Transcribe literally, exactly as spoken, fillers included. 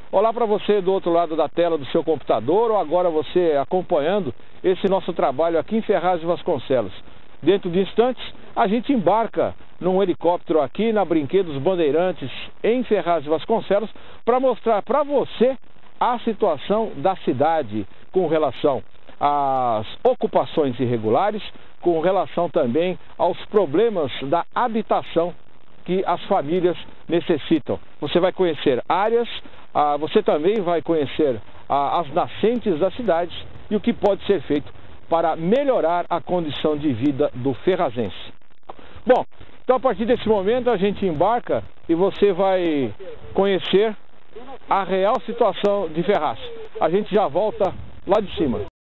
Olá para você do outro lado da tela do seu computador ou agora você acompanhando esse nosso trabalho aqui em Ferraz de Vasconcelos. Dentro de instantes, a gente embarca num helicóptero aqui na Brinquedos Bandeirantes em Ferraz de Vasconcelos para mostrar para você a situação da cidade com relação às ocupações irregulares, com relação também aos problemas da habitação que as famílias necessitam. Você vai conhecer áreas, ah, você também vai conhecer ah, as nascentes das cidades e o que pode ser feito para melhorar a condição de vida do ferrazense. Bom, então a partir desse momento a gente embarca e você vai conhecer a real situação de Ferraz. A gente já volta lá de cima.